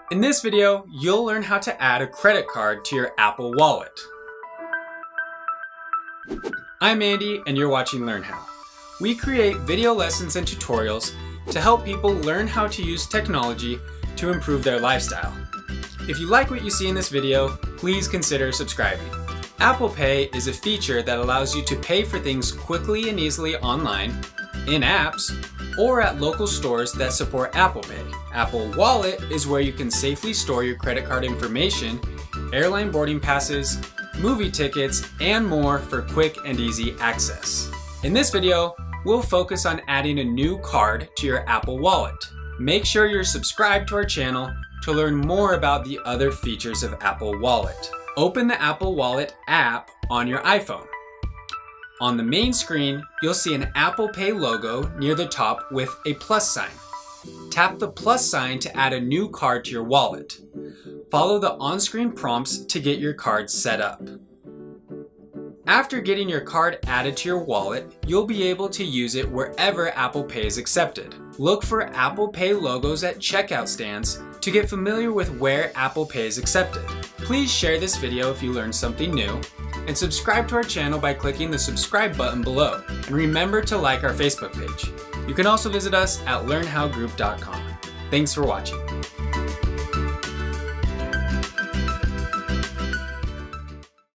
In this video, you'll learn how to add a credit card to your Apple Wallet. I'm Andy and you're watching Learn How. We create video lessons and tutorials to help people learn how to use technology to improve their lifestyle. If you like what you see in this video, please consider subscribing. Apple Pay is a feature that allows you to pay for things quickly and easily online, in apps, or at local stores that support Apple Pay. Apple Wallet is where you can safely store your credit card information, airline boarding passes, movie tickets, and more for quick and easy access. In this video, we'll focus on adding a new card to your Apple Wallet. Make sure you're subscribed to our channel to learn more about the other features of Apple Wallet. Open the Apple Wallet app on your iPhone. On the main screen, you'll see an Apple Pay logo near the top with a plus sign. Tap the plus sign to add a new card to your wallet. Follow the on-screen prompts to get your card set up. After getting your card added to your wallet, you'll be able to use it wherever Apple Pay is accepted. Look for Apple Pay logos at checkout stands to get familiar with where Apple Pay is accepted. Please share this video if you learned something new, and subscribe to our channel by clicking the subscribe button below. And remember to like our Facebook page. You can also visit us at learnhowgroup.com. Thanks for watching.